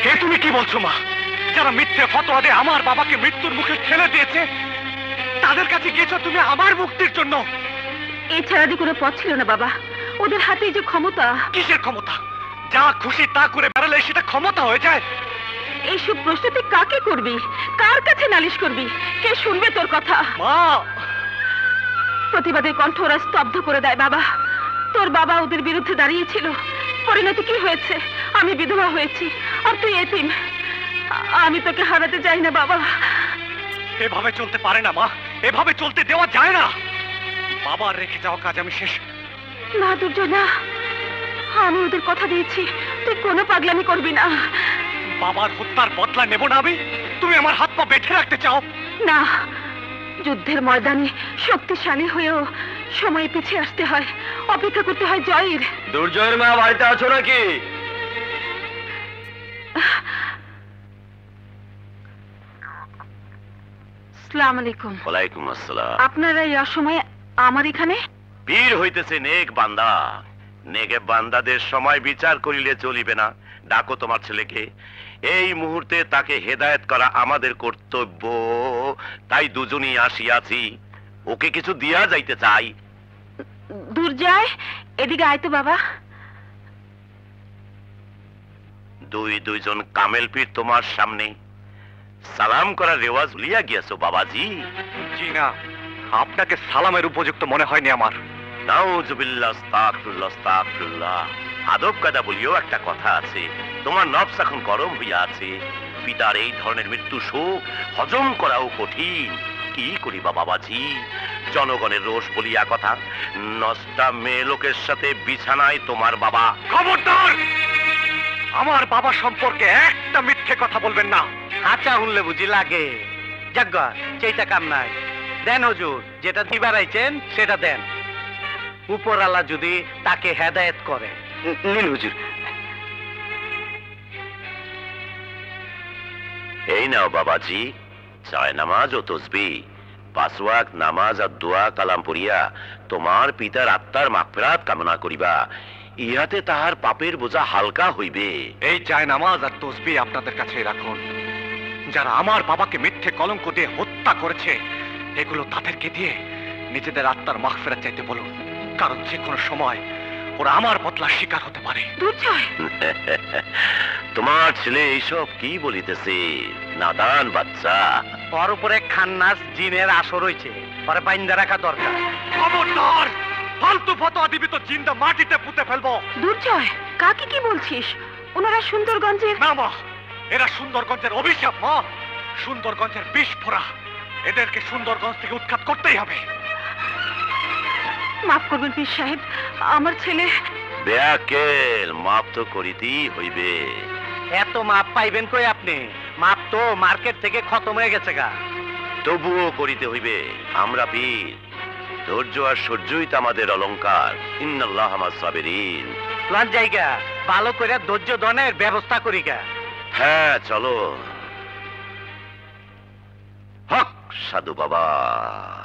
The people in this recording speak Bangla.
এ তুমি কি বলছো মা? যারা মিথ্যে ফতোয়া দিয়ে আমার বাবাকে মৃত্যুর মুখে ঠেলে দিয়েছে, তাদের কাছে গিয়েছো তুমি আমার মুক্তির জন্য? এছাড়া যে কোনো পথ ছিল না বাবা। ওদের হাতে যে ক্ষমতা। কিসের ক্ষমতা? যা খুশি তা করে বেড়ালে সেটা ক্ষমতা হয়ে যায়? এইসব প্রশ্ন তুই কাকে করবি? কার কাছে নালিশ করবি? কে শুনবে তোর কথা? মা! প্রতিবাদের কণ্ঠ ওরা স্তব্ধ করে দেয় বাবা। তোর বাবা ওদের বিরুদ্ধে দাঁড়িয়েছিল, পরিণতি কি হয়েছে? আমি বিধবা হয়েছি আর তুই এতিম। আমি তোকে হারাতে চাই না বাবা। এভাবে চলতে পারে না মা, এভাবে চলতে দেওয়া যায় না। বাবার রেখে যাওয়া কাজ আমি শেষ। না দুর্জয় না, আমি ওদের কথা দিয়েছি তুই কোনো পাগলামি করবি না। বাবার হত্যার বদলা নেব না আমি? তুমি আমার হাত পা বেঁধে রাখতে চাও? না, যুদ্ধের ময়দানে শক্তিশালী হয়েও সময় পিছিয়ে আসতে হয়, অপেক্ষা করতে হয় জয়ের। দুর্জয়ের মা বাড়িতে আছো নাকি? আসসালামু আলাইকুম। ওয়ালাইকুম আসসালাম। আপনারা এই অসময়ে আমার এখানে? বীর হইতেছে নেক বান্দা, নেকে বান্দাদের সময় বিচার করিলে চলিবে না। ডাকো তোমার ছেলেকে, এই মুহূর্তে তাকে হেদায়েত করা আমাদের কর্তব্য। তাই দুজনই আসিয়াছি, ওকে কিছু দিয়া যাইতে চাই। দুর্জয়, এদিকে আয় তো বাবা। দুইজন কামেল পীর তোমার সামনে, সালাম করার রেওয়াজ ভুলিয়া গিয়েছো বাবাজি? জি না, আপনাকে সালামের উপযুক্ত মনে হয়নি আমার। নাউজুবিল্লাহ, আস্তাগফিরুল্লাহ, আস্তাগফিরুল্লাহ। আদব কায়দা বলিও একটা কথা আছে। তোমার নফস এখন গরম হইয়া আছে। পিতার এই ধরনের মৃত্যু শোক হজম করাও কঠিন। কি করিবা বাবাজি? জনগণের রোষ বলিয়া কথা, নষ্টা মেয়ে লোকের সাথে বিছানায় তোমার বাবা। খবরদার! আমার বাবা সম্পর্কে একটা মিথ্যে কথা বলবেন না। আচ্ছা উনলে বুঝি লাগে। যাজ্ঞা সেইটা কাম নাই। দেন হুজুর, যেটা দিবার আইছেন সেটা দেন। উপর আল্লাহ যদি তাকে হেদায়েত করে। নিন হুজুর। এই নাও বাবাজি, ছয় নামাজ ও তসবিহ, 5 ওয়াক্ত নামাজ আর দোয়া কালাম পড়িয়া তোমার পিতার আত্মার মাগফিরাত কামনা করিবা। ইহাতে তাহার পাপের বোঝা হালকা হইবে। এই চায় নামাজ আর তসবিহ আপনাদের কাছে রাখুন। যারা আমার বাবাকে মিথ্যে কলঙ্ক দিয়ে হত্যা করেছে, এগুলো তাদেরকে দিয়ে নিজেদের আত্মার মাগফিরাত চাইতে বলুন। কারণ যে কোনো সময় ওরা আমার বদলার শিকার হতে পারে। দুর্জয়, তোমার ছেলে এইসব কি বলিতেছে? নাদান বাচ্চা। ওর উপরে খান্নাস জিনের আসর হইছে, পরে বাইন্দা রাখা দরকার। খবরদার! ফালতু ফতোয়া দিবি তো জিন্দা মাটিতে পুঁতে ফেলবো। দুর্জয়, কাকে কি বলছিস? ওনারা সুন্দরগঞ্জের। না মা, এরা সুন্দরগঞ্জের অভিশাপ মা, সুন্দরগঞ্জের বিস্ফোরা। এদেরকে সুন্দরগঞ্জ থেকে উৎখাত করতেই হবে। মাফ করবেন পীর সাহেব, আমার ছেলে। বেয়াকেল, মাপ তো করিতেই হইবে। এত মাপ পাইবেন কই আপনি? মাপ তো মার্কেট থেকে খতম হয়ে গেছে গা। তবুও করিতে হইবে। আমরা বীর, ধৈর্য আর সহ্যই তো আমাদের অলংকার। ইন্নাল্লাহ মা'আস সাবিরিন। প্লান জায়গা ভালো করে ধৈর্য ধনের ব্যবস্থা করি গা। হ্যাঁ চলো। হক সাধু বাবা।